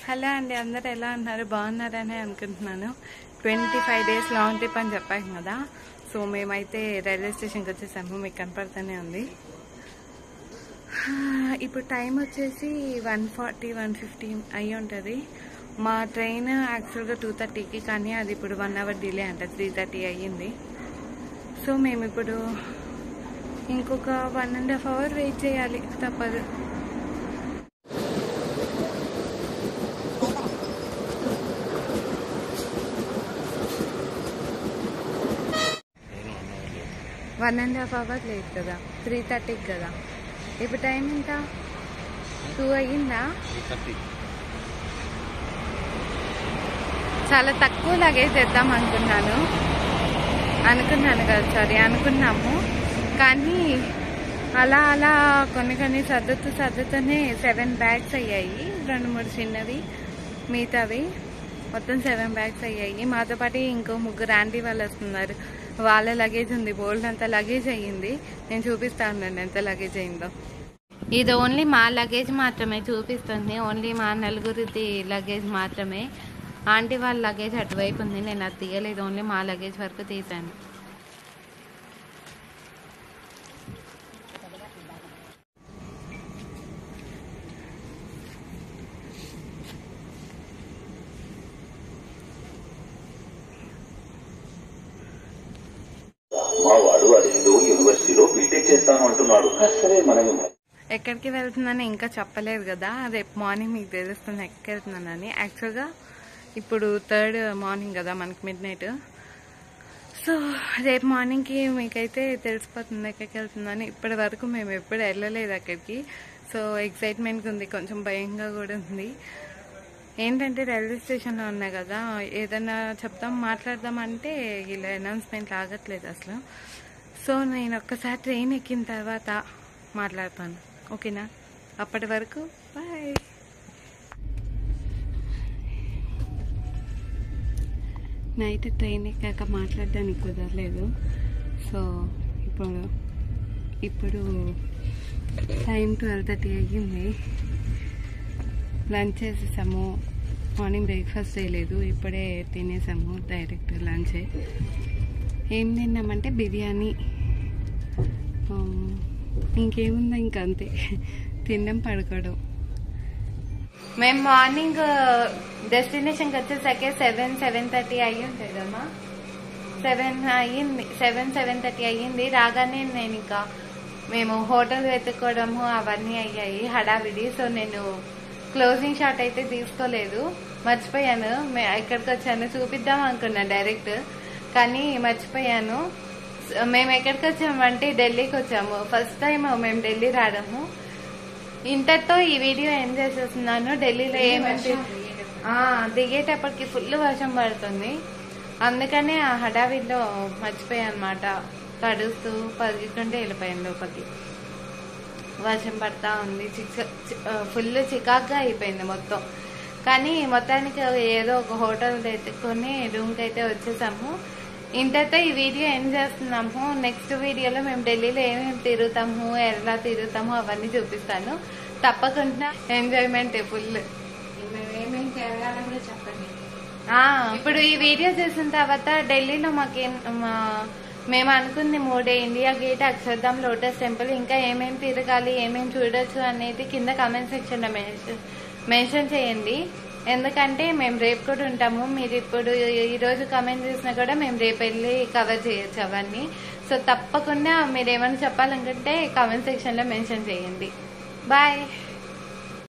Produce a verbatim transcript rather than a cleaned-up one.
Hello అండి, అందరు ఎలా ఉన్నారు? బాగున్నారని అనుకుంటున్నాను. Twenty five days long trip అని చెప్పాను కదా. సో మేమైతే రైల్వే స్టేషన్కి వచ్చేసాము. మీకు కనపడుతూనే ఉంది. ఇప్పుడు టైం వచ్చేసి వన్ ఫార్టీ వన్ ఫిఫ్టీ అయ్యి ఉంటుంది. మా ట్రైన్ యాక్చువల్గా టూ థర్టీకి కానీ అది ఇప్పుడు వన్ అవర్ డిలే అంట, త్రీ థర్టీ అయ్యింది. సో మేము ఇప్పుడు ఇంకొక one and half hour wait చేయాలి, తప్పదు. వన్ అండ్ హాఫ్ అవర్ లేదు కదా, త్రీ థర్టీకి కదా. ఇప్పుడు టైం ఎంత? టూ అయ్యిందా? చాలా తక్కువ లగేజ్ తెద్దాం అనుకున్నాను అనుకున్నాను కదా సారీ అనుకున్నాము కానీ అలా అలా కొన్ని కొన్ని సర్దుతూ సర్దుతూనే సెవెన్ బ్యాగ్స్ అయ్యాయి. రెండు మూడు చిన్నవి, మిగతావి మొత్తం సెవెన్ బ్యాగ్స్ అయ్యాయి. మాతో పాటు ఇంకో ముగ్గురు ఆంటీ వాళ్ళు వస్తున్నారు. వాళ్ళ లగేజ్ ఉంది, బోల్డ్ అంత లగేజ్ అయ్యింది. నేను చూపిస్తా ఉన్నాను ఎంత లగేజ్ అయిందో. ఇది ఓన్లీ మా లగేజ్ మాత్రమే చూపిస్తుంది, ఓన్లీ మా నలుగురిది లగేజ్ మాత్రమే. ఆంటీ వాళ్ళ లగేజ్ అటువైపు ఉంది, నేను అది తీయలేదు, ఓన్లీ మా లగేజ్ వరకు తీసాను. ఎక్కడికి వెళ్తున్నానని ఇంకా చెప్పలేదు కదా, రేపు మార్నింగ్ మీకు తెలుస్తుంది ఎక్కడికి వెళ్తున్నానని. యాక్చువల్గా ఇప్పుడు థర్డ్ మార్నింగ్ కదా మనకి, మిడ్ నైట్. సో రేపు మార్నింగ్కి మీకైతే తెలిసిపోతుంది ఎక్కడికి వెళ్తుందని. ఇప్పటి వరకు మేము ఎప్పుడు వెళ్ళలేదు అక్కడికి. సో ఎక్సైట్మెంట్గా ఉంది, కొంచెం భయంగా కూడా ఉంది. ఏంటంటే రైల్వే స్టేషన్లో ఉన్నా కదా, ఏదైనా చెప్తాం మాట్లాడదాం అంటే ఇలా అనౌన్స్మెంట్ ఆగట్లేదు అసలు. సో నేను ఒక్కసారి ట్రైన్ ఎక్కిన తర్వాత మాట్లాడతాను, ఓకేనా? అప్పటి వరకు బాయ్. నైట్ ట్రైన్ ఎక్కాక మాట్లాడడానికి కుదరలేదు. సో ఇప్పుడు ఇప్పుడు టైం ట్వెల్వ్ థర్టీ అయ్యింది. లంచ్ చేసేసాము. మార్నింగ్ బ్రేక్ఫాస్ట్ చేయలేదు, ఇప్పుడే తినేసాము డైరెక్ట్ లంచే. ఏం తిన్నామంటే బిర్యానీ, ఇంకేముందా ఇంకా అంతే, తినడం పడుకోవడం. మేము మార్నింగ్ డెస్టినేషన్కి వచ్చేసరికి సెవెన్ సెవెన్ థర్టీ అయ్యి ఉంటుంది కదమ్మా. సెవెన్ అయ్యింది, సెవెన్ సెవెన్ థర్టీ అయ్యింది. రాగానే నేను ఇంకా మేము హోటల్ వెతుక్కోవడము అవన్నీ అయ్యాయి హడావిడి. సో నేను క్లోజింగ్ షాట్ అయితే తీసుకోలేదు, మర్చిపోయాను. ఇక్కడికి వచ్చాను చూపిద్దాం అనుకున్నాను డైరెక్ట్, కానీ మర్చిపోయాను. మేము ఎక్కడికి వచ్చామంటే ఢిల్లీకి వచ్చాము. ఫస్ట్ టైం మేము ఢిల్లీ రావడము. ఇంతటితో ఈ వీడియో ఎండ్ చేసేస్తున్నాను. ఢిల్లీలో ఏమంటే దిగేటప్పటికి ఫుల్ వర్షం పడుతుంది, అందుకనే ఆ హడావిడిలో మర్చిపోయాను అనమాట. తడుస్తూ పరిగెత్తుంటే వెళ్ళిపోయాను లోపలికి. వర్షం పడతా ఉంది, చిక్క ఫుల్ చికాగ్గా అయిపోయింది మొత్తం. కానీ మొత్తానికి ఏదో ఒక హోటల్ ఎత్తుకొని రూమ్కి అయితే వచ్చేసాము. ఇంతతో ఈ వీడియో ఎండ్ చేస్తున్నాము. నెక్స్ట్ వీడియోలో మేము ఢిల్లీలో ఏమేమి తిరుగుతాము, ఎలా తిరుగుతాము అవన్నీ చూపిస్తాను. తప్పకుండా ఎంజాయ్మెంట్ ఫుల్. చెప్పండి. ఇప్పుడు ఈ వీడియో చేసిన తర్వాత ఢిల్లీలో మాకేం మేము అనుకుంది మూడే, India Gate, Akshardham, Lotus Temple, ఇంకా ఏమేమి తిరగాలి ఏమేమి చూడొచ్చు అనేది కింద కామెంట్ సెక్షన్లో మెన్షన్ చేయండి. ఎందుకంటే మేము రేపు కూడా ఉంటాము. మీరు ఇప్పుడు ఈరోజు కామెంట్ చేసినా కూడా మేము రేపు వెళ్ళి కవర్ చేయొచ్చు అవన్నీ. సో తప్పకుండా మీరు ఏమైనా చెప్పాలనుకుంటే కామెంట్ సెక్షన్లో మెన్షన్ చేయండి. బాయ్.